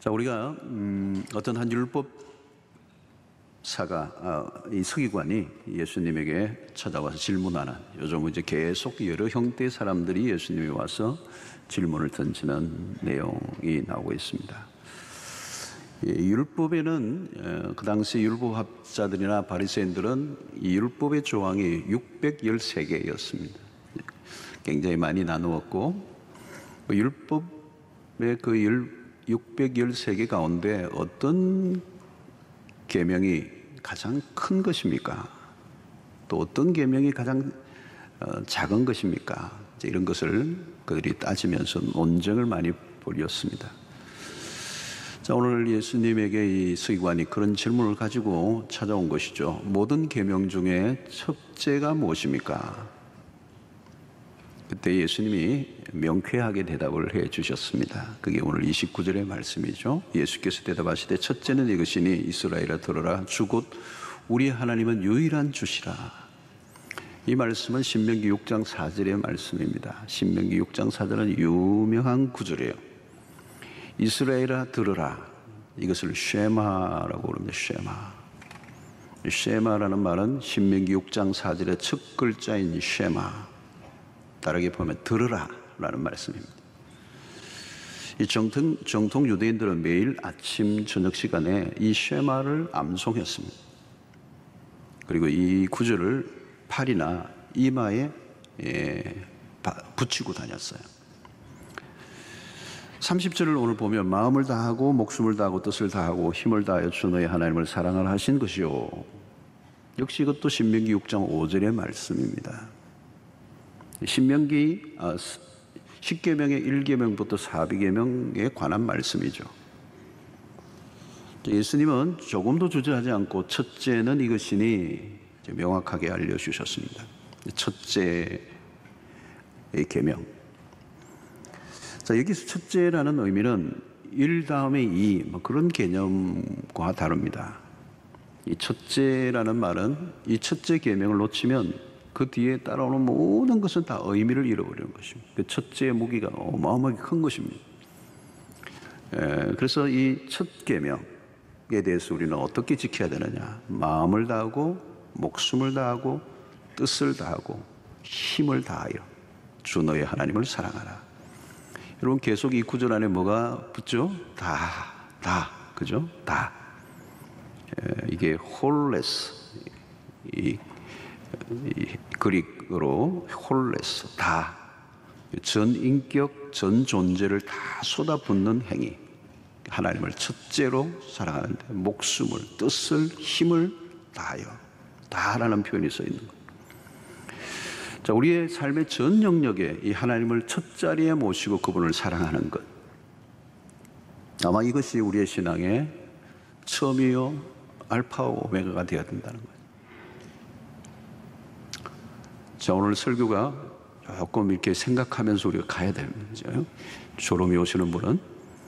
자, 우리가 어떤 한 율법사가 이 서기관이 예수님에게 찾아와서 질문하는, 요즘 이제 계속 여러 형태의 사람들이 예수님이 와서 질문을 던지는 내용이 나오고 있습니다. 이 율법에는 그 당시 율법학자들이나 바리새인들은 이 율법의 조항이 613개였습니다. 굉장히 많이 나누었고, 율법의 그 613개 가운데 어떤 계명이 가장 큰 것입니까? 또 어떤 계명이 가장 작은 것입니까? 이런 것을 그들이 따지면서 논쟁을 많이 벌였습니다. 자, 오늘 예수님에게 이 서기관이 그런 질문을 가지고 찾아온 것이죠. 모든 계명 중에 첫째가 무엇입니까? 그때 예수님이 명쾌하게 대답을 해 주셨습니다. 그게 오늘 29절의 말씀이죠. 예수께서 대답하시되 첫째는 이것이니 이스라엘아 들으라. 주 곧 우리 하나님은 유일한 주시라. 이 말씀은 신명기 6장 4절의 말씀입니다. 신명기 6장 4절은 유명한 구절이에요. 이스라엘아 들으라. 이것을 쉐마라고 부릅니다. 쉐마. 쉐마라는 말은 신명기 6장 4절의 첫 글자인 쉐마, 다르게 보면 들으라 라는 말씀입니다. 이 정통 유대인들은 매일 아침 저녁 시간에 이 쉐마를 암송했습니다. 그리고 이 구절을 팔이나 이마에 붙이고 다녔어요. 30절을 오늘 보면 마음을 다하고 목숨을 다하고 뜻을 다하고 힘을 다하여 주 너의 하나님을 사랑하라 하신 것이요. 역시 이것도 신명기 6장 5절의 말씀입니다. 신명기 10계명의 1계명부터 4계명에 관한 말씀이죠. 예수님은 조금도 주저하지 않고 첫째는 이것이니 명확하게 알려주셨습니다. 첫째의 계명. 자, 여기서 첫째라는 의미는 1 다음에 2 그런 개념과 다릅니다. 이 첫째라는 말은 이 첫째 계명을 놓치면 그 뒤에 따라오는 모든 것은 다 의미를 잃어버리는 것입니다. 그 첫째의 무기가 어마어마하게 큰 것입니다. 그래서 이 첫 계명에 대해서 우리는 어떻게 지켜야 되느냐? 마음을 다하고 목숨을 다하고 뜻을 다하고 힘을 다하여 주 너의 하나님을 사랑하라. 여러분, 계속 이 구절 안에 뭐가 붙죠? 다, 그죠? 다. 이게 홀레스, 이 그릭어로 홀레스, 다. 전 인격, 전 존재를 다 쏟아붓는 행위. 하나님을 첫째로 사랑하는데 목숨을, 뜻을, 힘을 다하여, 다라는 표현이 써 있는 것. 자, 우리의 삶의 전 영역에 이 하나님을 첫 자리에 모시고 그분을 사랑하는 것. 아마 이것이 우리의 신앙의 처음이요 알파와 오메가가 되어야 된다는 거예요. 자, 오늘 설교가 조금 이렇게 생각하면서 우리가 가야 됩니다. 졸음이 오시는 분은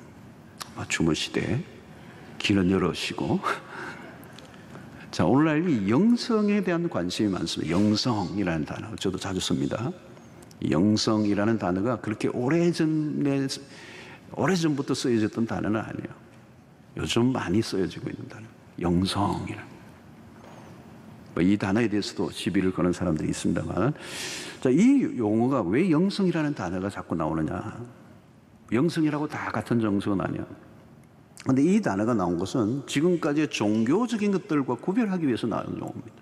주무시되 귀는 열으시고. 자, 오늘날 이 영성에 대한 관심이 많습니다. 영성이라는 단어, 저도 자주 씁니다. 영성이라는 단어가 그렇게 오래전부터 쓰여졌던 단어는 아니에요. 요즘 많이 쓰여지고 있는 단어, 영성이라는. 이 단어에 대해서도 시비를 거는 사람들이 있습니다만, 자, 이 용어가 왜 영성이라는 단어가 자꾸 나오느냐? 영성이라고 다 같은 정성은 아니야. 그런데 이 단어가 나온 것은 지금까지의 종교적인 것들과 구별하기 위해서 나온 용어입니다.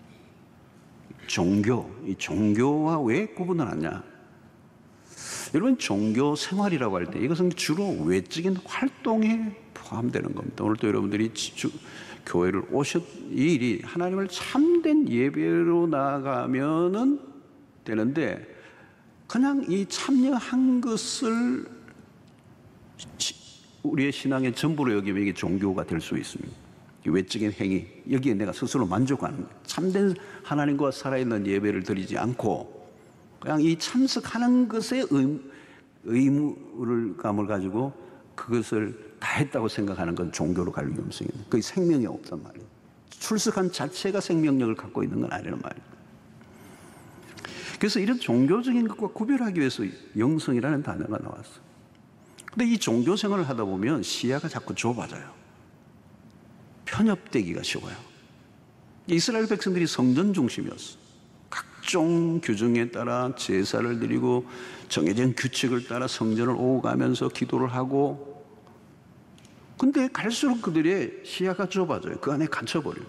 이 종교와 왜 구분을 하냐? 여러분, 종교 생활이라고 할 때 이것은 주로 외적인 활동에 포함되는 겁니다. 오늘도 여러분들이 교회를 이 일이 하나님을 참된 예배로 나아가면은 되는데, 그냥 이 참여한 것을 우리의 신앙의 전부로 여기면 이게 종교가 될 수 있습니다. 외적인 행위, 여기에 내가 스스로 만족하는 거예요. 참된 하나님과 살아있는 예배를 드리지 않고 그냥 이 참석하는 것에 의무감을 가지고 그것을 다 했다고 생각하는 건 종교로 갈 위험성이 있는, 그게 생명이 없단 말이에요. 출석한 자체가 생명력을 갖고 있는 건 아니란 말이에요. 그래서 이런 종교적인 것과 구별하기 위해서 영성이라는 단어가 나왔어요. 근데 이 종교 생활을 하다 보면 시야가 자꾸 좁아져요. 편협되기가 쉬워요. 이스라엘 백성들이 성전 중심이었어. 각종 규정에 따라 제사를 드리고 정해진 규칙을 따라 성전을 오고 가면서 기도를 하고, 근데 갈수록 그들의 시야가 좁아져요. 그 안에 갇혀버려요.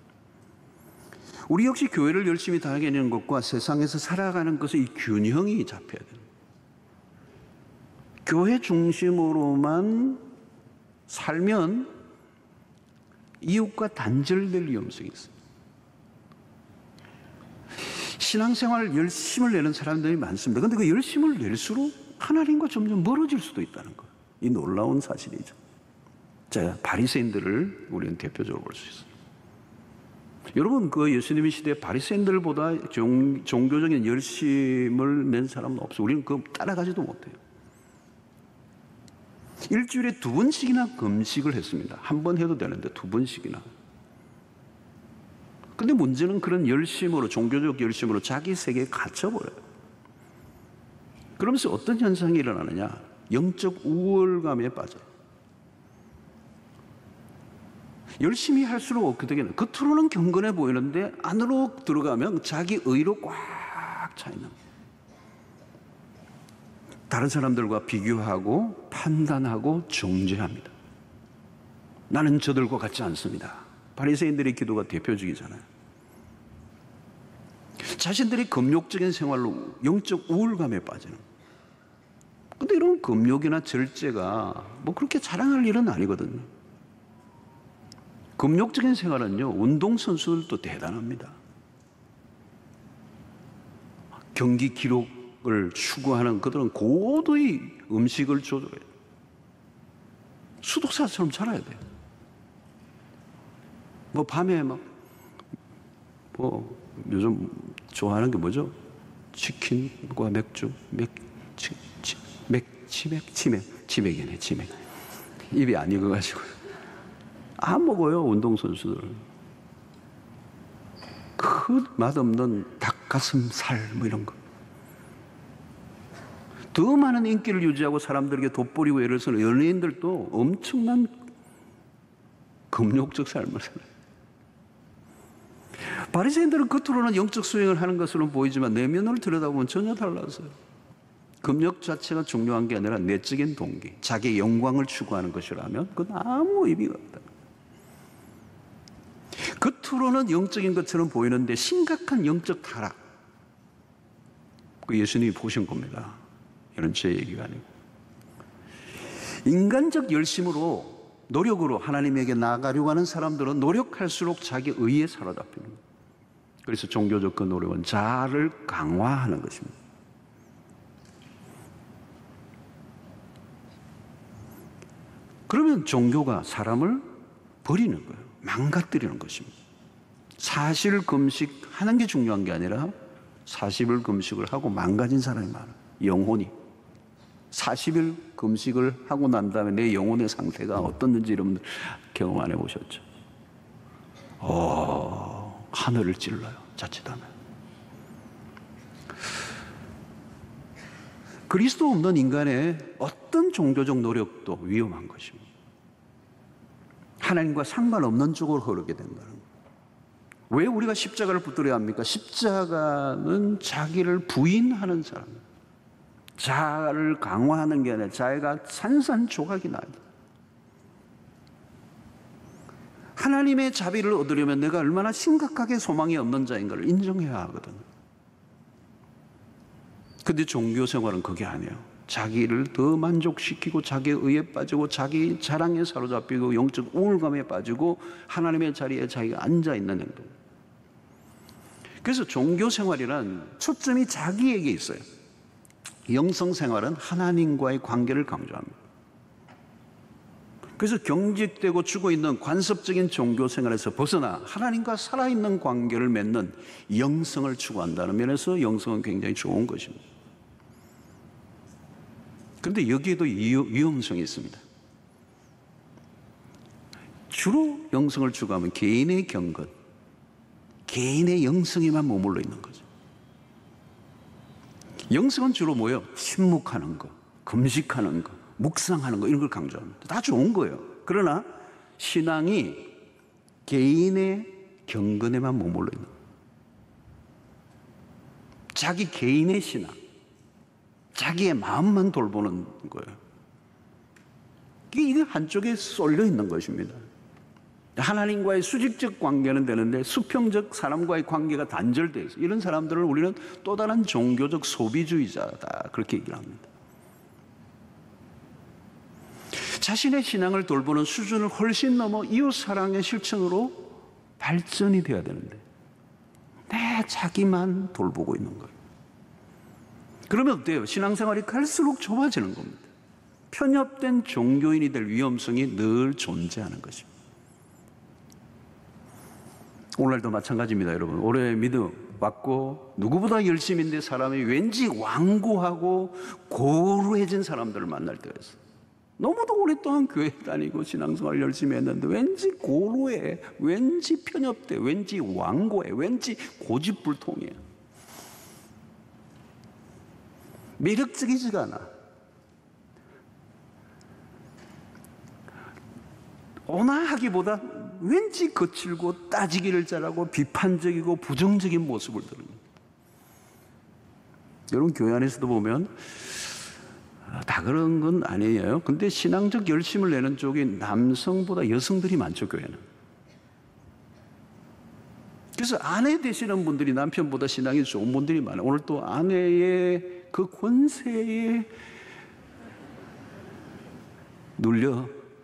우리 역시 교회를 열심히 다니는 것과 세상에서 살아가는 것의 이 균형이 잡혀야 돼요. 교회 중심으로만 살면 이웃과 단절될 위험성이 있어요. 신앙생활 열심을 내는 사람들이 많습니다. 그런데 그 열심을 낼수록 하나님과 점점 멀어질 수도 있다는 거예요. 이 놀라운 사실이죠. 자, 바리새인들을 우리는 대표적으로 볼 수 있어요. 여러분, 그 예수님의 시대에 바리새인들보다 종교적인 열심을 낸 사람은 없어요. 우리는 그거 따라가지도 못해요. 일주일에 2번씩이나 금식을 했습니다. 한 번 해도 되는데 2번씩이나. 근데 문제는 그런 열심으로, 종교적 열심으로 자기 세계에 갇혀버려요. 그러면서 어떤 현상이 일어나느냐? 영적 우월감에 빠져요. 열심히 할수록 어떻게 되나? 겉으로는 경건해 보이는데 안으로 들어가면 자기 의로 꽉 차 있는 거예요. 다른 사람들과 비교하고 판단하고 정죄합니다. 나는 저들과 같지 않습니다. 바리새인들의 기도가 대표적이잖아요. 자신들이 금욕적인 생활로 영적 우울감에 빠지는. 근데 이런 금욕이나 절제가 뭐 그렇게 자랑할 일은 아니거든요. 금욕적인 생활은요, 운동선수들도 대단합니다. 경기 기록을 추구하는 그들은 고도의 음식을 조절해요. 수도사처럼 살아야 돼요. 뭐 밤에 요즘 좋아하는 게 뭐죠? 치킨과 맥주, 치맥이네, 치맥. 입이 안 익어가지고. 안 먹어요, 운동선수들. 그 맛없는 닭가슴살, 뭐 이런 거. 더 많은 인기를 유지하고 사람들에게 돋보이고 예를 들어서 연예인들도 엄청난 금욕적 삶을 살아요. 바리새인들은 겉으로는 영적 수행을 하는 것으로 보이지만 내면을 들여다보면 전혀 달라서요. 금욕 자체가 중요한 게 아니라 내적인 동기, 자기의 영광을 추구하는 것이라면 그건 아무 의미가 없다. 겉으로는 영적인 것처럼 보이는데 심각한 영적 타락, 그 예수님이 보신 겁니다. 이런 제 얘기가 아니고. 인간적 열심으로, 노력으로 하나님에게 나아가려고 하는 사람들은 노력할수록 자기 의에 사로잡히는 거예요. 그래서 종교적 그 노력은 자아를 강화하는 것입니다. 그러면 종교가 사람을 버리는 거예요. 망가뜨리는 것입니다. 40일 금식하는 게 중요한 게 아니라 40일 금식을 하고 망가진 사람이 많아요. 영혼이. 40일 금식을 하고 난 다음에 내 영혼의 상태가 어떻는지 여러분들 경험 안 해보셨죠? 하늘을 찔러요. 자칫하면. 그리스도 없는 인간의 어떤 종교적 노력도 위험한 것입니다. 하나님과 상관없는 쪽으로 흐르게 된다는 거예요. 왜 우리가 십자가를 붙들어야 합니까? 십자가는 자기를 부인하는 사람, 자아를 강화하는 게 아니라 자기가 산산조각이 나야 돼. 하나님의 자비를 얻으려면 내가 얼마나 심각하게 소망이 없는 자인가를 인정해야 하거든요. 근데 종교 생활은 그게 아니에요. 자기를 더 만족시키고 자기의 의에 빠지고 자기 자랑에 사로잡히고 영적 우울감에 빠지고 하나님의 자리에 자기가 앉아있는 행동. 그래서 종교 생활이란 초점이 자기에게 있어요. 영성 생활은 하나님과의 관계를 강조합니다. 그래서 경직되고 죽어있는 관습적인 종교 생활에서 벗어나 하나님과 살아있는 관계를 맺는 영성을 추구한다는 면에서 영성은 굉장히 좋은 것입니다. 그런데 여기에도 위험성이 있습니다. 주로 영성을 추구하면 개인의 경건, 개인의 영성에만 머물러 있는 거죠. 영성은 주로 뭐예요? 침묵하는 거, 금식하는 거, 묵상하는 거 이런 걸 강조합니다. 다 좋은 거예요. 그러나 신앙이 개인의 경건에만 머물러 있는 거예요. 자기 개인의 신앙, 자기의 마음만 돌보는 거예요. 이게 한쪽에 쏠려 있는 것입니다. 하나님과의 수직적 관계는 되는데 수평적 사람과의 관계가 단절되어 있어요. 이런 사람들을 우리는 또 다른 종교적 소비주의자다 그렇게 얘기를 합니다. 자신의 신앙을 돌보는 수준을 훨씬 넘어 이웃사랑의 실천으로 발전이 되어야 되는데 내 자기만 돌보고 있는 거예요. 그러면 어때요? 신앙생활이 갈수록 좁아지는 겁니다. 편협된 종교인이 될 위험성이 늘 존재하는 것입니다. 오늘도 마찬가지입니다, 여러분. 오래 믿음 받고 누구보다 열심인데 사람이 왠지 완고하고 고루해진 사람들을 만날 때가 있어요. 너무도 오랫동안 교회 다니고 신앙생활 열심히 했는데 왠지 고루해, 왠지 편협돼, 왠지 완고해, 왠지 고집불통이에요. 매력적이지가 않아. 온화하기보다 왠지 거칠고 따지기를 잘하고 비판적이고 부정적인 모습을 드러냅니다. 여러분 교회 안에서도 보면 다 그런 건 아니에요. 근데 신앙적 열심을 내는 쪽이 남성보다 여성들이 많죠, 교회는. 그래서 아내 되시는 분들이 남편보다 신앙이 좋은 분들이 많아요. 오늘 또 아내의 그 권세에 눌려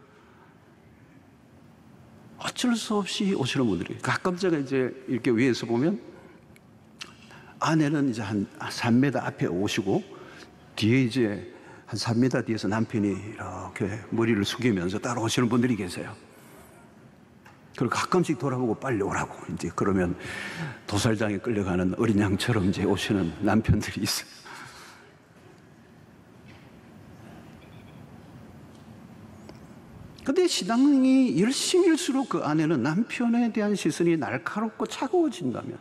어쩔 수 없이 오시는 분들이 가끔 제가 이제 이렇게 위에서 보면 아내는 이제 한 3m 앞에 오시고 뒤에 이제 한 3m 뒤에서 남편이 이렇게 머리를 숙이면서 따라오시는 분들이 계세요. 그리고 가끔씩 돌아보고 빨리 오라고 이제 그러면 도살장에 끌려가는 어린 양처럼 이제 오시는 남편들이 있어요. 근데 신앙이 열심일수록 그 안에는 남편에 대한 시선이 날카롭고 차가워진다면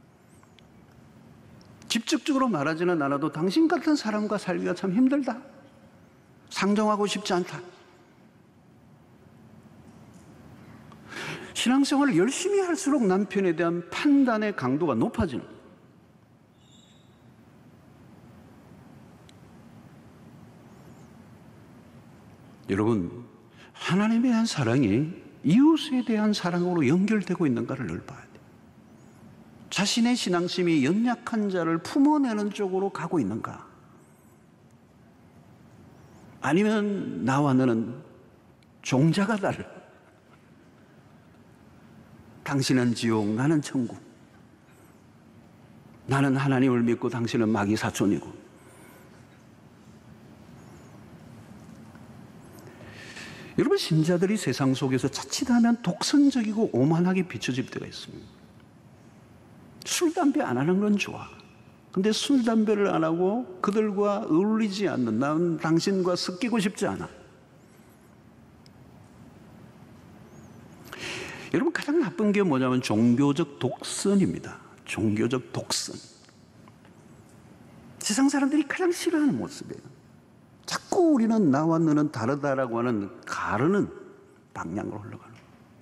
직접적으로 말하지는 않아도 당신 같은 사람과 살기가 참 힘들다. 상정하고 싶지 않다. 신앙생활을 열심히 할수록 남편에 대한 판단의 강도가 높아지는 거예요. 여러분, 하나님에 대한 사랑이 이웃에 대한 사랑으로 연결되고 있는가를 늘 봐야 돼요. 자신의 신앙심이 연약한 자를 품어내는 쪽으로 가고 있는가? 아니면 나와 너는 종자가 다르. 당신은 지옥, 나는 천국. 나는 하나님을 믿고 당신은 마귀 사촌이고. 여러분, 신자들이 세상 속에서 자칫하면 독선적이고 오만하게 비춰질 때가 있습니다. 술, 담배 안 하는 건 좋아. 근데 술, 담배를 안 하고 그들과 어울리지 않는, 난 당신과 섞이고 싶지 않아. 여러분, 가장 나쁜 게 뭐냐면 종교적 독선입니다. 종교적 독선. 세상 사람들이 가장 싫어하는 모습이에요. 자꾸 우리는 나와 너는 다르다라고 하는 가르는 방향으로 흘러가는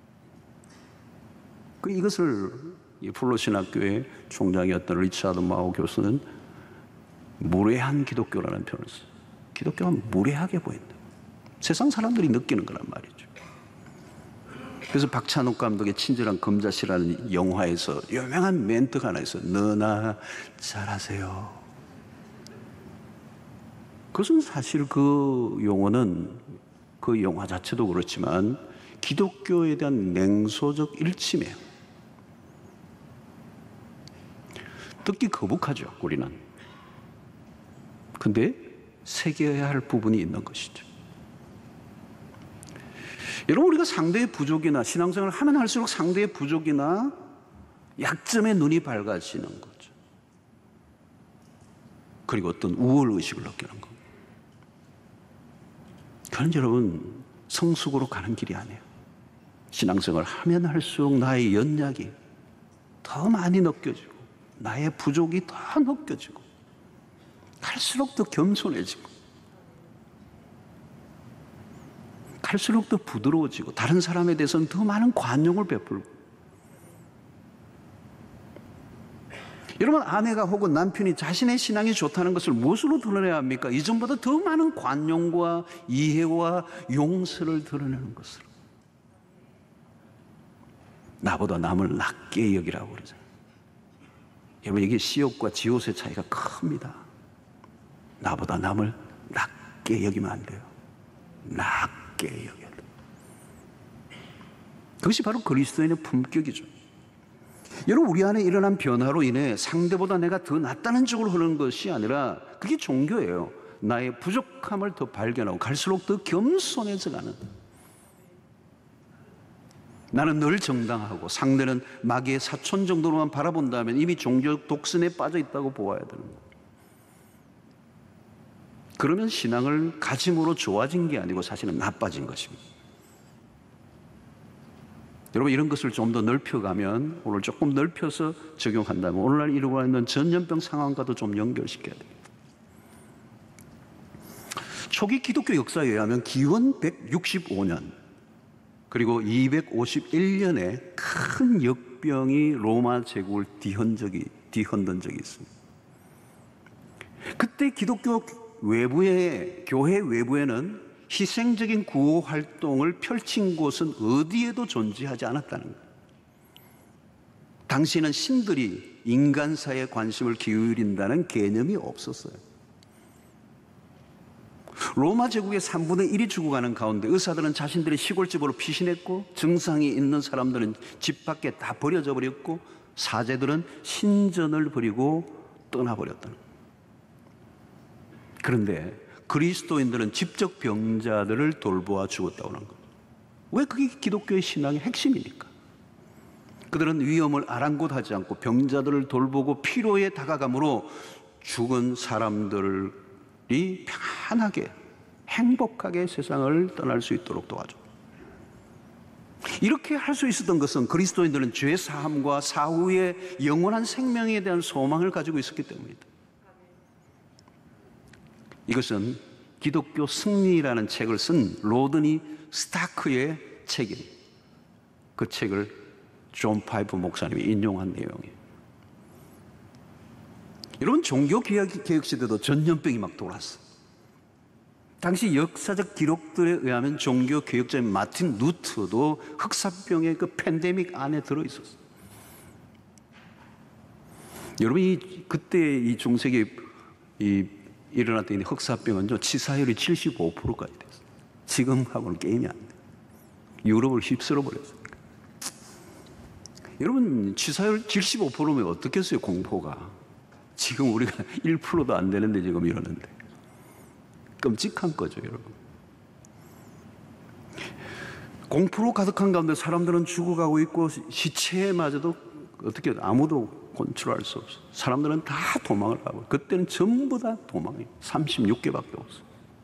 거예요. 이것을 플로신학교의 총장이었던 리차드 마오 교수는 무례한 기독교라는 표현을 써요. 기독교가 무례하게 보인다. 세상 사람들이 느끼는 거란 말이죠. 그래서 박찬욱 감독의 친절한 금자씨라는 영화에서 유명한 멘트가 하나 있어요. 너나 잘하세요. 그것은 사실 그 용어는 그 영화 자체도 그렇지만 기독교에 대한 냉소적 일침이에요. 듣기 거북하죠, 우리는. 근데 새겨야 할 부분이 있는 것이죠. 여러분, 우리가 상대의 부족이나 신앙생활을 하면 할수록 상대의 부족이나 약점에 눈이 밝아지는 거죠. 그리고 어떤 우월의식을 느끼는 겁니다. 그건 여러분, 성숙으로 가는 길이 아니에요. 신앙생활을 하면 할수록 나의 연약이 더 많이 느껴지고 나의 부족이 더 느껴지고 갈수록 더 겸손해지고 갈수록 더 부드러워지고 다른 사람에 대해서는 더 많은 관용을 베풀고. 여러분, 아내가 혹은 남편이 자신의 신앙이 좋다는 것을 무엇으로 드러내야 합니까? 이전보다 더 많은 관용과 이해와 용서를 드러내는 것으로. 나보다 남을 낮게 여기라고 그러잖아요. 여러분, 이게 시옷과 지옷의 차이가 큽니다. 나보다 남을 낮게 여기면 안 돼요. 낮게 여겨야 돼요. 그것이 바로 그리스도인의 품격이죠. 여러분, 우리 안에 일어난 변화로 인해 상대보다 내가 더 낫다는 쪽으로 흐르는 것이 아니라 그게 종교예요. 나의 부족함을 더 발견하고 갈수록 더 겸손해져 가는. 나는 늘 정당하고 상대는 마귀의 사촌 정도로만 바라본다면 이미 종교 독선에 빠져 있다고 보아야 되는 거예요. 그러면 신앙을 가짐으로 좋아진 게 아니고 사실은 나빠진 것입니다. 여러분, 이런 것을 좀 더 넓혀가면, 오늘 조금 넓혀서 적용한다면 오늘날 이루고 있는 전염병 상황과도 좀 연결시켜야 됩니다. 초기 기독교 역사에 의하면 기원 165년 그리고 251년에 큰 역병이 로마 제국을 뒤흔든 적이 있습니다. 그때 기독교 외부에, 교회 외부에는 희생적인 구호 활동을 펼친 곳은 어디에도 존재하지 않았다는 거예요. 당시에는 신들이 인간사에 관심을 기울인다는 개념이 없었어요. 로마 제국의 3분의 1이 죽어가는 가운데 의사들은 자신들의 시골집으로 피신했고, 증상이 있는 사람들은 집 밖에 다 버려져 버렸고, 사제들은 신전을 버리고 떠나버렸다는 거예요. 그런데 그리스도인들은 직접 병자들을 돌보아 죽었다고 하는 거예요. 왜? 그게 기독교의 신앙의 핵심이니까. 그들은 위험을 아랑곳하지 않고 병자들을 돌보고 피로에 다가감으로 죽은 사람들이 편안하게 행복하게 세상을 떠날 수 있도록 도와줘. 이렇게 할 수 있었던 것은 그리스도인들은 죄 사함과 사후의 영원한 생명에 대한 소망을 가지고 있었기 때문입니다. 이것은 기독교 승리라는 책을 쓴 로드니 스타크의 책입니다. 그 책을 존 파이프 목사님이 인용한 내용이에요. 여러분, 종교개혁 시대도 전염병이 막 돌았어요. 당시 역사적 기록들에 의하면 종교개혁자인 마틴 루터도 흑사병의 그 팬데믹 안에 들어있었어요. 여러분, 그때 이 중세기 일어났던 흑사병은 치사율이 75%까지 됐어요. 지금하고는 게임이 안 돼요. 유럽을 휩쓸어 버렸어요. 여러분, 치사율 75%면 어떻겠어요, 공포가. 지금 우리가 1%도 안 되는데 지금 이러는데. 끔찍한 거죠, 여러분. 공포로 가득한 가운데 사람들은 죽어가고 있고, 시체마저도 어떻게 아무도 컨트롤할 수 없어. 사람들은 다 도망을 가고, 그때는 전부 다 도망이에요. 36개밖에 없어.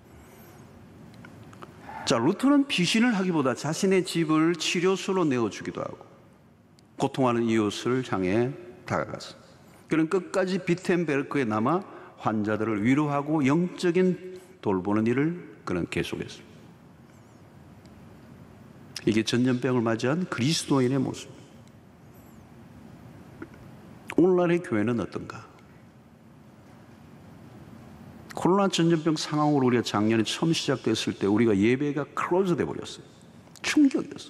자, 루터는 피신을 하기보다 자신의 집을 치료소로 내어주기도 하고 고통하는 이웃을 향해 다가갔어. 그는 끝까지 비텐베르크에 남아 환자들을 위로하고 영적인 돌보는 일을 그는 계속했습니다. 이게 전염병을 맞이한 그리스도인의 모습입니다. 오늘날의 교회는 어떤가? 코로나 전염병 상황으로 우리가 작년에 처음 시작됐을 때 우리가 예배가 클로즈 돼 버렸어요. 충격이었어요.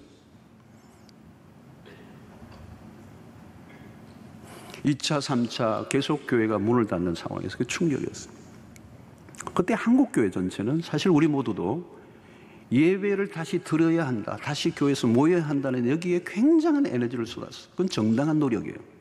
2차, 3차 계속 교회가 문을 닫는 상황에서 그 충격이었어요. 그때 한국교회 전체는 사실 우리 모두도 예배를 다시 드려야 한다, 다시 교회에서 모여야 한다는 여기에 굉장한 에너지를 쏟았어요. 그건 정당한 노력이에요.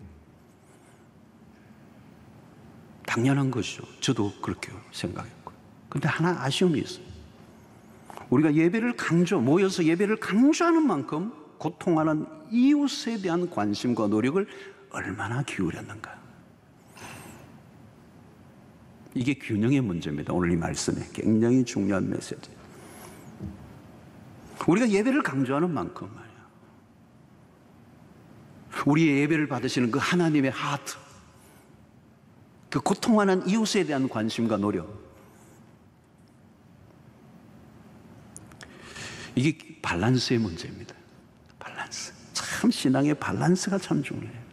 당연한 것이죠. 저도 그렇게 생각했고. 그런데 하나 아쉬움이 있어요. 우리가 예배를 모여서 예배를 강조하는 만큼 고통하는 이웃에 대한 관심과 노력을 얼마나 기울였는가. 이게 균형의 문제입니다. 오늘 이 말씀에 굉장히 중요한 메시지. 우리가 예배를 강조하는 만큼 말이야, 우리의 예배를 받으시는 그 하나님의 하트, 그 고통하는 이웃에 대한 관심과 노력, 이게 밸런스의 문제입니다. 밸런스. 참 신앙의 밸런스가 참 중요해요.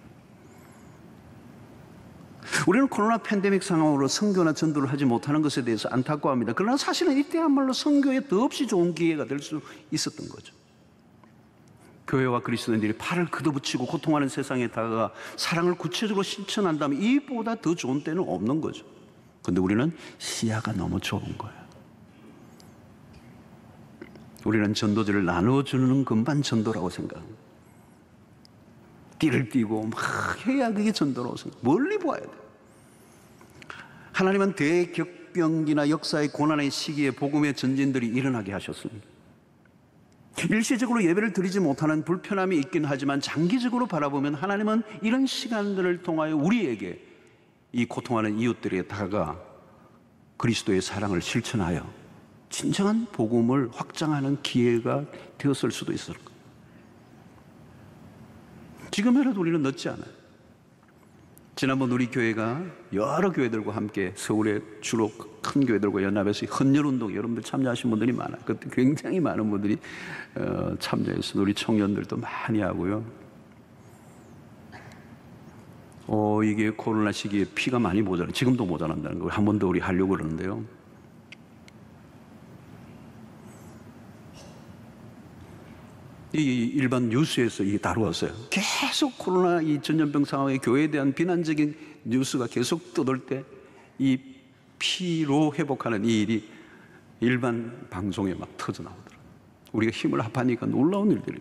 우리는 코로나 팬데믹 상황으로 선교나 전도를 하지 못하는 것에 대해서 안타까워합니다. 그러나 사실은 이때야말로 선교에 더없이 좋은 기회가 될 수 있었던 거죠. 교회와 그리스도인들이 팔을 걷어붙이고 고통하는 세상에 다가가 사랑을 구체적으로 실천한다면 이보다 더 좋은 때는 없는 거죠. 그런데 우리는 시야가 너무 좁은 거예요. 우리는 전도지를 나눠주는 것만 전도라고 생각합니다. 띠를 띠고 막 해야 그게 전도라고 생각합니다. 멀리 보아야 돼요. 하나님은 대격변기나 역사의 고난의 시기에 복음의 전진들이 일어나게 하셨습니다. 일시적으로 예배를 드리지 못하는 불편함이 있긴 하지만 장기적으로 바라보면 하나님은 이런 시간들을 통하여 우리에게 이 고통하는 이웃들에 다가가 그리스도의 사랑을 실천하여 진정한 복음을 확장하는 기회가 되었을 수도 있을 거예요. 지금이라도 우리는 늦지 않아요. 지난번 우리 교회가 여러 교회들과 함께 서울의 주로 큰 교회들과 연합해서 헌혈운동 여러분들 참여하신 분들이 많아요. 그때 굉장히 많은 분들이 참여했습니다. 우리 청년들도 많이 하고요. 이게 코로나 시기에 피가 많이 모자라요. 지금도 모자란다는 거 한 번 더 우리 하려고 그러는데요. 이 일반 뉴스에서 이게 다루었어요. 계속 코로나 이 전염병 상황에 교회에 대한 비난적인 뉴스가 계속 떠돌 때 이 피로 회복하는 이 일이 일반 방송에 막 터져 나오더라고요. 우리가 힘을 합하니까 놀라운 일들이.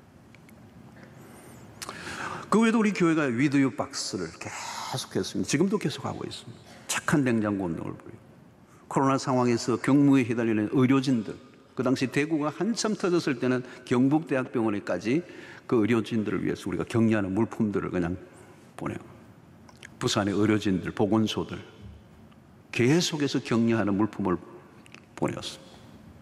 그 외에도 우리 교회가 위드유 박스를 계속했습니다. 지금도 계속하고 있습니다. 착한 냉장고 운동을 보이고 코로나 상황에서 경무에 휘달리는 의료진들, 그 당시 대구가 한참 터졌을 때는 경북대학병원에까지 그 의료진들을 위해서 우리가 격려하는 물품들을 그냥 보내요. 부산의 의료진들, 보건소들 계속해서 격려하는 물품을 보내었습니다.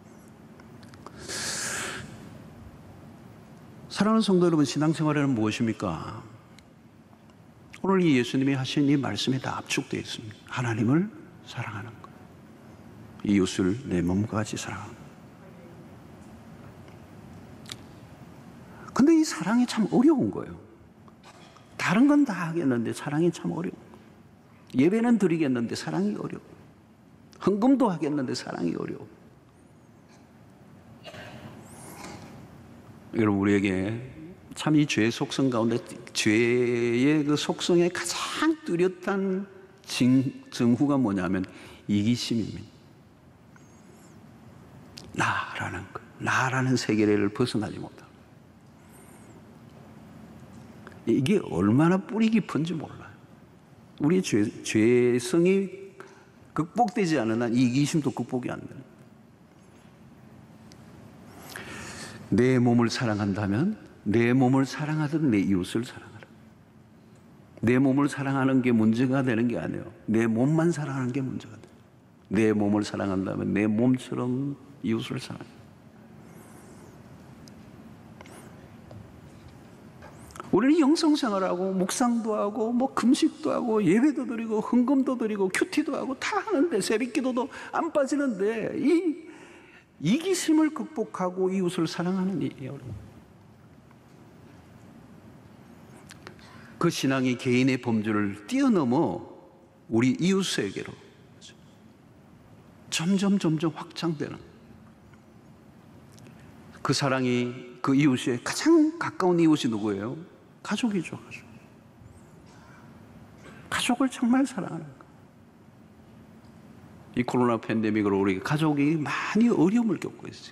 사랑하는 성도 여러분, 신앙생활에는 무엇입니까? 오늘 이 예수님이 하신 이 말씀에 다 압축되어 있습니다. 하나님을 사랑하는 것, 이웃을 내 몸과 같이 사랑하는 것. 근데 이 사랑이 참 어려운 거예요. 다른 건 다 하겠는데 사랑이 참 어려운 거예요. 예배는 드리겠는데 사랑이 어려워. 헌금도 하겠는데 사랑이 어려워. 여러분, 우리에게 참 이 죄의 속성 가운데 죄의 그 속성의 가장 뚜렷한 증후가 뭐냐면 이기심입니다. 나라는 것, 나라는 세계를 벗어나지 못하고 이게 얼마나 뿌리 깊은지 몰라요. 우리 죄성이 극복되지 않은 한 이기심도 극복이 안 돼요. 내 몸을 사랑한다면 내 몸을 사랑하듯 내 이웃을 사랑하라. 내 몸을 사랑하는 게 문제가 되는 게 아니에요. 내 몸만 사랑하는 게 문제가 돼요. 내 몸을 사랑한다면 내 몸처럼 이웃을 사랑해요. 우리는 영성생활하고 묵상도 하고 뭐 금식도 하고 예배도 드리고 헌금도 드리고 큐티도 하고 다 하는데 새벽기도도 안 빠지는데 이 이기심을 극복하고 이웃을 사랑하는 일이에요. 그 신앙이 개인의 범주를 뛰어넘어 우리 이웃 세계로 점점 확장되는, 그 사랑이 그 이웃의 가장 가까운 이웃이 누구예요? 가족이죠. 가족을 정말 사랑하는 거예요. 이 코로나 팬데믹으로 우리 가족이 많이 어려움을 겪고 있어요.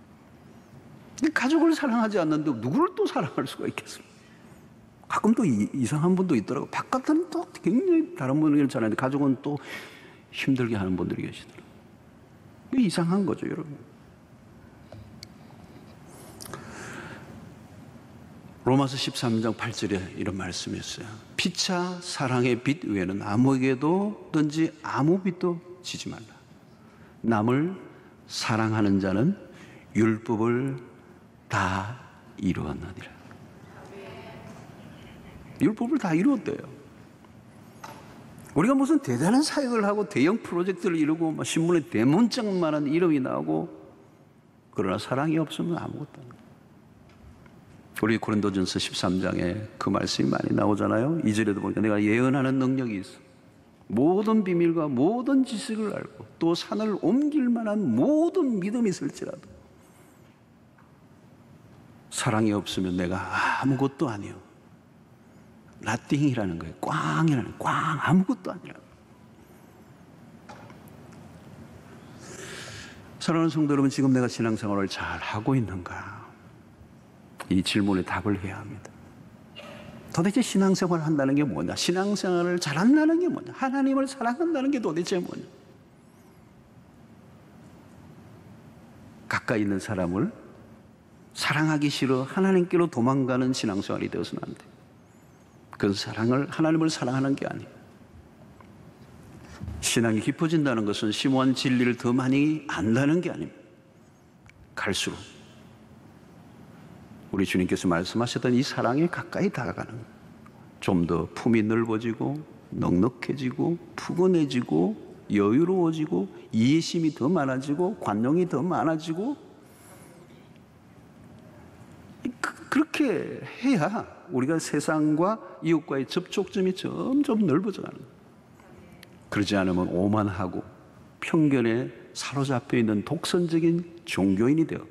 가족을 사랑하지 않는데 누구를 또 사랑할 수가 있겠습니까? 가끔 또 이상한 분도 있더라고요. 바깥은 또 굉장히 다른 분을 잘하는데 가족은 또 힘들게 하는 분들이 계시더라고요. 이게 이상한 거죠, 여러분. 로마서 13장 8절에 이런 말씀이 있어요. 피차 사랑의 빛 외에는 아무에게든지 아무 빛도 지지 말라. 남을 사랑하는 자는 율법을 다 이루었느니라. 율법을 다 이루었대요. 우리가 무슨 대단한 사역을 하고 대형 프로젝트를 이루고 신문에 대문짝만한 이름이 나오고 그러나 사랑이 없으면 아무것도 아니에요. 우리 고린도전서 13장에 그 말씀이 많이 나오잖아요. 2절에도 보니까 내가 예언하는 능력이 있어. 모든 비밀과 모든 지식을 알고 또 산을 옮길 만한 모든 믿음이 있을지라도 사랑이 없으면 내가 아무것도 아니요. nothing이라는 거예요. 꽝이라는, 꽝, 아무것도 아니라. 사랑하는 성도 여러분, 지금 내가 신앙생활을 잘 하고 있는가? 이 질문에 답을 해야 합니다. 도대체 신앙생활을 한다는 게 뭐냐? 신앙생활을 잘한다는 게 뭐냐? 하나님을 사랑한다는 게 도대체 뭐냐? 가까이 있는 사람을 사랑하기 싫어 하나님께로 도망가는 신앙생활이 되어서는 안 돼. 그 사랑을, 하나님을 사랑하는 게 아니에요. 신앙이 깊어진다는 것은 심오한 진리를 더 많이 안다는 게 아닙니다. 갈수록 우리 주님께서 말씀하셨던 이 사랑에 가까이 다가가는, 좀 더 품이 넓어지고 넉넉해지고 푸근해지고 여유로워지고 이해심이 더 많아지고 관용이 더 많아지고, 그렇게 해야 우리가 세상과 이웃과의 접촉점이 점점 넓어져가는 거예요. 그러지 않으면 오만하고 편견에 사로잡혀 있는 독선적인 종교인이 되어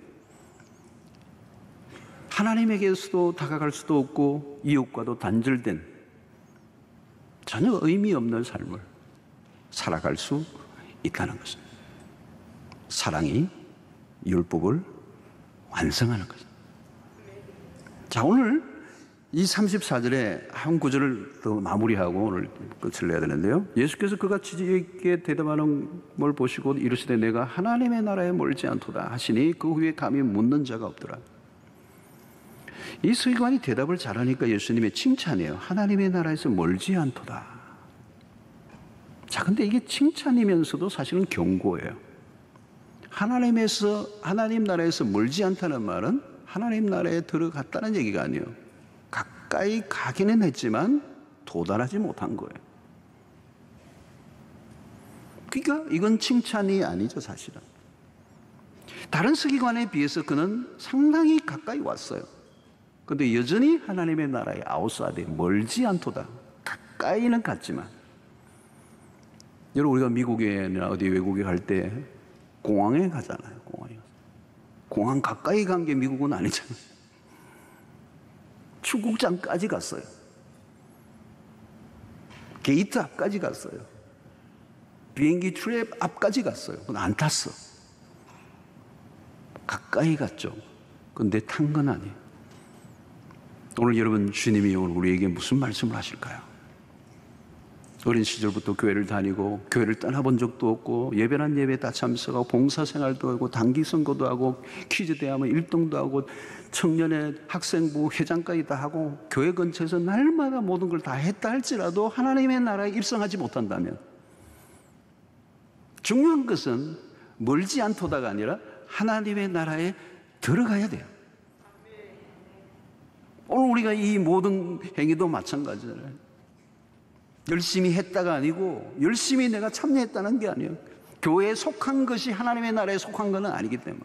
하나님에게서도 다가갈 수도 없고 이웃과도 단절된 전혀 의미 없는 삶을 살아갈 수 있다는 것입니다. 사랑이 율법을 완성하는 것입니다. 자, 오늘 이 34절에 한 구절을 더 마무리하고 오늘 끝을 내야 되는데요. 예수께서 그가 지혜있게 대답하는 걸 보시고 이르시되 내가 하나님의 나라에 멀지 않도다 하시니 그 후에 감히 묻는 자가 없더라. 이 서기관이 대답을 잘하니까 예수님의 칭찬이에요. 하나님의 나라에서 멀지 않도다. 자, 근데 이게 칭찬이면서도 사실은 경고예요. 하나님 나라에서 멀지 않다는 말은 하나님 나라에 들어갔다는 얘기가 아니에요. 가까이 가기는 했지만 도달하지 못한 거예요. 그러니까 이건 칭찬이 아니죠, 사실은. 다른 서기관에 비해서 그는 상당히 가까이 왔어요. 그런데 여전히 하나님의 나라의 아웃사이드에 멀지 않도다. 가까이는 갔지만, 여러분 우리가 미국에나 어디 외국에 갈 때 공항에 가잖아요. 공항 가까이 간 게 미국은 아니잖아요. 출국장까지 갔어요. 게이트 앞까지 갔어요. 비행기 트랩 앞까지 갔어요. 그건 안 탔어. 가까이 갔죠. 그런데 탄 건 아니에요. 오늘 여러분, 주님이 오늘 우리에게 무슨 말씀을 하실까요? 어린 시절부터 교회를 다니고 교회를 떠나본 적도 없고 예배란 예배에 다 참석하고 봉사생활도 하고 단기 선거도 하고 퀴즈 대회하면 1등도 하고 청년회 학생부 회장까지 다 하고 교회 근처에서 날마다 모든 걸 다 했다 할지라도 하나님의 나라에 입성하지 못한다면, 중요한 것은 멀지 않도다가 아니라 하나님의 나라에 들어가야 돼요. 오늘 우리가 이 모든 행위도 마찬가지잖아요. 열심히 했다가 아니고 열심히 내가 참여했다는 게 아니에요. 교회에 속한 것이 하나님의 나라에 속한 것은 아니기 때문에.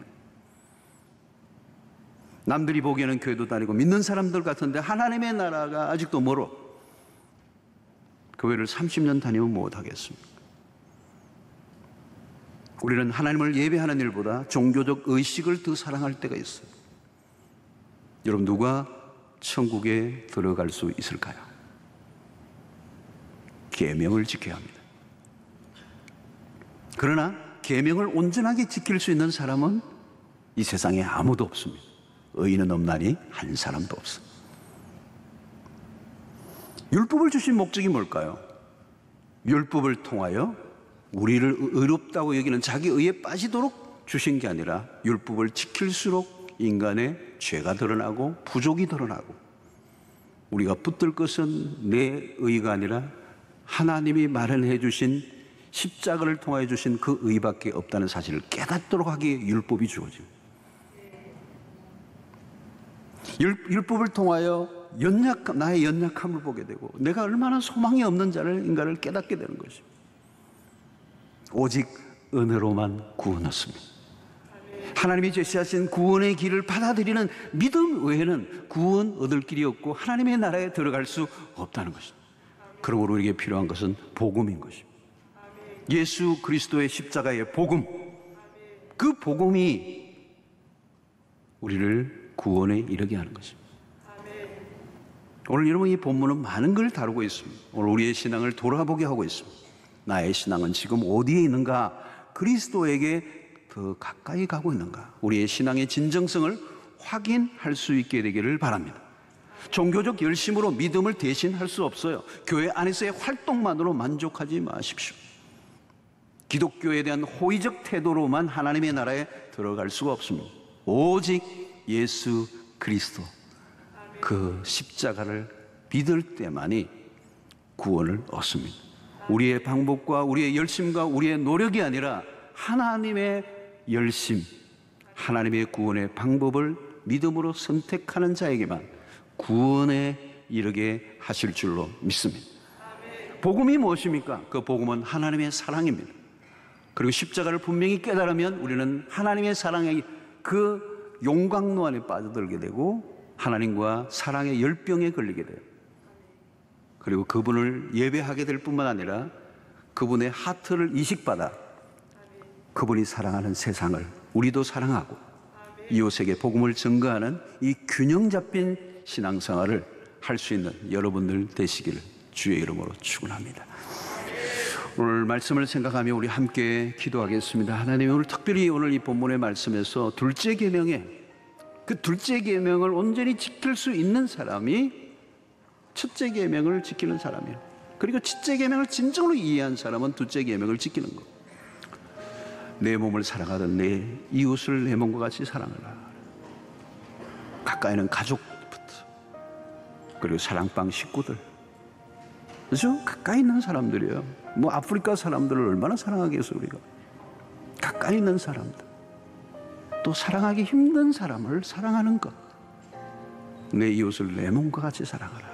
남들이 보기에는 교회도 다니고 믿는 사람들 같은데 하나님의 나라가 아직도 멀어. 교회를 30년 다니면 못하겠습니까? 우리는 하나님을 예배하는 일보다 종교적 의식을 더 사랑할 때가 있어요. 여러분, 누가 천국에 들어갈 수 있을까요? 계명을 지켜야 합니다. 그러나 계명을 온전하게 지킬 수 있는 사람은 이 세상에 아무도 없습니다. 의인은 없나니 한 사람도 없어. 율법을 주신 목적이 뭘까요? 율법을 통하여 우리를 의롭다고 여기는 자기 의에 빠지도록 주신 게 아니라 율법을 지킬수록 인간의 죄가 드러나고 부족이 드러나고 우리가 붙들 것은 내 의가 아니라 하나님이 마련해 주신 십자가를 통하여 주신 그 의밖에 없다는 사실을 깨닫도록 하기에 율법이 주어집니다. 율법을 통하여 나의 연약함을 보게 되고 내가 얼마나 소망이 없는 인간을 깨닫게 되는 것입니다. 오직 은혜로만 구원 얻습니다. 하나님이 제시하신 구원의 길을 받아들이는 믿음 외에는 구원 얻을 길이 없고 하나님의 나라에 들어갈 수 없다는 것입니다. 그러므로 우리에게 필요한 것은 복음인 것입니다. 예수 그리스도의 십자가의 복음, 그 복음이 우리를 구원에 이르게 하는 것입니다. 오늘 여러분, 이 본문은 많은 걸 다루고 있습니다. 오늘 우리의 신앙을 돌아보게 하고 있습니다. 나의 신앙은 지금 어디에 있는가? 그리스도에게 더 가까이 가고 있는가? 우리의 신앙의 진정성을 확인할 수 있게 되기를 바랍니다. 종교적 열심으로 믿음을 대신할 수 없어요. 교회 안에서의 활동만으로 만족하지 마십시오. 기독교에 대한 호의적 태도로만 하나님의 나라에 들어갈 수가 없습니다. 오직 예수 그리스도, 그 십자가를 믿을 때만이 구원을 얻습니다. 우리의 방법과 우리의 열심과 우리의 노력이 아니라 하나님의 열심, 하나님의 구원의 방법을 믿음으로 선택하는 자에게만 구원에 이르게 하실 줄로 믿습니다. 복음이 무엇입니까? 그 복음은 하나님의 사랑입니다. 그리고 십자가를 분명히 깨달으면 우리는 하나님의 사랑의 그 용광로 안에 빠져들게 되고 하나님과 사랑의 열병에 걸리게 돼요. 그리고 그분을 예배하게 될 뿐만 아니라 그분의 하트를 이식받아 그분이 사랑하는 세상을 우리도 사랑하고 이웃에게 복음을 전가하는 이 균형 잡힌 신앙생활을 할 수 있는 여러분들 되시기를 주의 이름으로 축원합니다. 오늘 말씀을 생각하며 우리 함께 기도하겠습니다. 하나님, 오늘 특별히 오늘 이 본문의 말씀에서 둘째 계명에, 그 둘째 계명을 온전히 지킬 수 있는 사람이 첫째 계명을 지키는 사람이에요. 그리고 첫째 계명을 진정으로 이해한 사람은 둘째 계명을 지키는 것. 내 몸을 사랑하던 내 이웃을 내 몸과 같이 사랑하라. 가까이는 가족부터, 그리고 사랑방 식구들, 그죠? 가까이 있는 사람들이에요. 뭐 아프리카 사람들을 얼마나 사랑하겠어 우리가. 가까이 있는 사람들, 또 사랑하기 힘든 사람을 사랑하는 것. 내 이웃을 내 몸과 같이 사랑하라.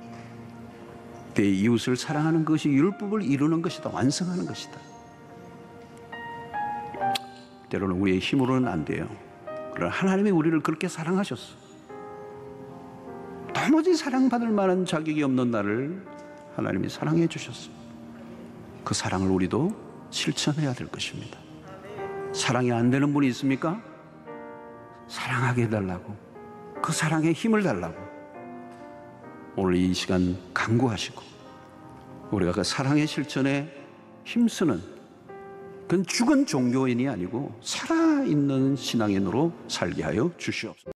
내 이웃을 사랑하는 것이 율법을 이루는 것이다, 완성하는 것이다. 때로는 우리의 힘으로는 안 돼요. 그러나 하나님이 우리를 그렇게 사랑하셨어. 도무지 사랑받을 만한 자격이 없는 나를 하나님이 사랑해 주셨어. 그 사랑을 우리도 실천해야 될 것입니다. 사랑이 안 되는 분이 있습니까? 사랑하게 해달라고, 그 사랑에 힘을 달라고 오늘 이 시간 간구하시고, 우리가 그 사랑의 실천에 힘쓰는, 그건 죽은 종교인이 아니고 살아있는 신앙인으로 살게 하여 주시옵소서.